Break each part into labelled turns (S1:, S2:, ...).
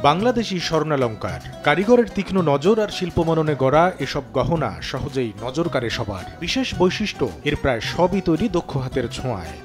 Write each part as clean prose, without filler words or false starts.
S1: বাংলাদেশি স্বর্ণালংকার কারিগরের তীক্ষ্ণ নজর আর শিল্পমননে গড়া এসব গহনা সহজেই নজর কাড়ে সবার। বিশেষ বৈশিষ্ট্য, এর প্রায় সবই তৈরি দক্ষ হাতের ছোঁয়ায়।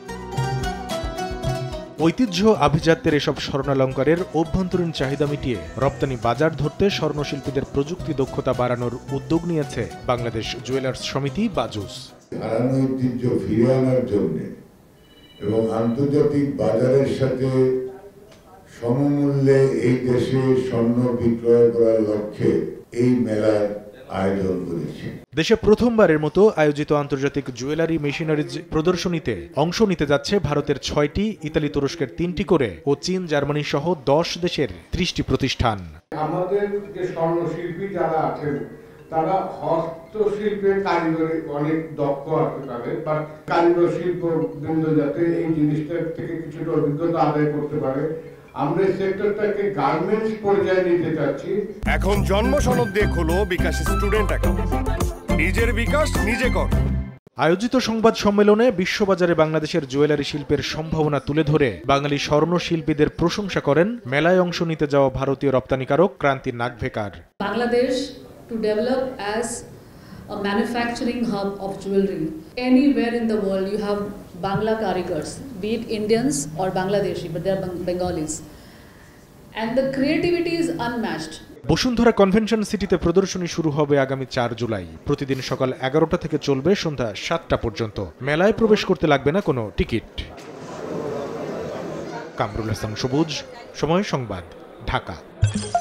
S1: ঐতিহ্য আভিজাত্যের এসব স্বর্ণালংকারের অভ্যন্তরীণ চাহিদা মিটিয়ে রপ্তানি বাজার ধরতে স্বর্ণশিল্পীদের প্রযুক্তি দক্ষতা বাড়ানোর উদ্যোগ নিয়েছে বাংলাদেশ জুয়েলার্স সমিতি বাজুস।
S2: হারানো ঐতিহ্য ফিরে আনার জন্য এবং আন্তর্জাতিক বাজারের সাথে সমমূল্যে এই দেশে স্বর্ণ বিক্রয় করার লক্ষ্যে এই মেলার আয়োজন করেছে।
S1: দেশে প্রথমবারের মতো আয়োজিত আন্তর্জাতিক জুয়েলারি মেশিনারিজ প্রদর্শনীতে অংশ নিতে যাচ্ছে ভারতের 6টি, ইতালি তুরস্কের 3টি করে ও চীন জার্মানি সহ 10 দেশের 30টি প্রতিষ্ঠান।
S3: আমাদের যে স্বর্ণশিল্পী যারা আছেন তারা হস্তশিল্পে কারিগরি অনেক দক্ষ আছে তাদের, বা কারিগর শিল্প বৃন্দ যাতে এই জিনিসটা থেকে কিছুটা অভিজ্ঞতা আদায় করতে পারে। আমরা সেক্টরটাকে গার্মেন্টস পর্যায়ে নিতে চাচ্ছি।
S4: এখন জন্ম সনদ দিয়ে খোলো বিকাশ স্টুডেন্ট অ্যাকাউন্ট, নিজের বিকাশ নিজে কর।
S1: আয়োজিত সংবাদ সম্মেলনে বিশ্ববাজারে বাংলাদেশের জুয়েলারি শিল্পের সম্ভাবনা তুলে ধরে বাঙালি স্বর্ণ শিল্পীদের প্রশংসা করেন মেলায় অংশ নিতে যাওয়া ভারতীয় রপ্তানিকারক Kranti Nagvekar.
S5: Bangladesh to develop as a manufacturing hub of jewelry. Anywhere in the world you have Bangla karigars, be it Indians or Bangladeshi, but they are Bengalis. And the creativity is unmatched.
S1: Bashundhara convention সিটিতে প্রদর্শনী শুরু হবে আগামী 4 জুলাই। প্রতিদিন সকাল 11টা থেকে চলবে সন্ধ্যা 7টা পর্যন্ত। মেলায় প্রবেশ করতে লাগবে না কোনো টিকিট। কামরুল হাসান সবুজ, সময় সংবাদ, ঢাকা।